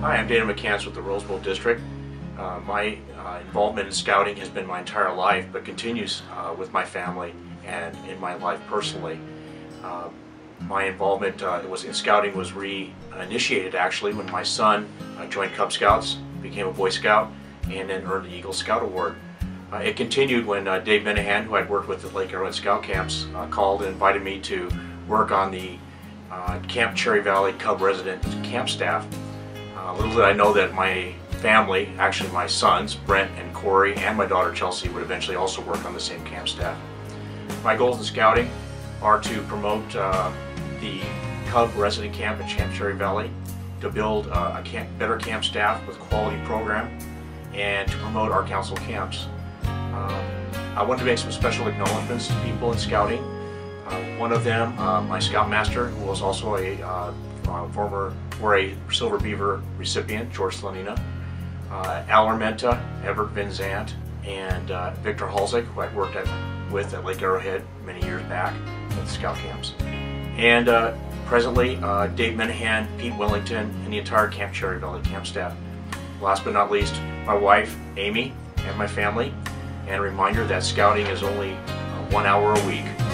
Hi, I'm Dana McCants with the Roseville District. My involvement in scouting has been my entire life, but continues with my family and in my life personally. My involvement in scouting was reinitiated actually when my son joined Cub Scouts, became a Boy Scout, and then earned the Eagle Scout Award. It continued when Dave Minahan, who I'd worked with at Lake Arrowhead Scout Camps, called and invited me to work on the Camp Cherry Valley Cub resident camp staff. Little did I know that my family, actually my sons, Brent and Corey, and my daughter Chelsea, would eventually also work on the same camp staff. My goals in scouting are to promote the Cub resident camp at Camp Cherry Valley, to build a better camp staff with quality program, and to promote our council camps. I wanted to make some special acknowledgments to people in scouting. One of them, my scoutmaster, who was also a Silver Beaver recipient, George Slanina, Al Armenta, Everett Van Zant, and Victor Halsik, who I'd worked with at Lake Arrowhead many years back at the scout camps. And presently, Dave Minahan, Pete Wellington, and the entire Camp Cherry Valley camp staff. Last but not least, my wife, Amy, and my family. And a reminder that scouting is only 1 hour a week.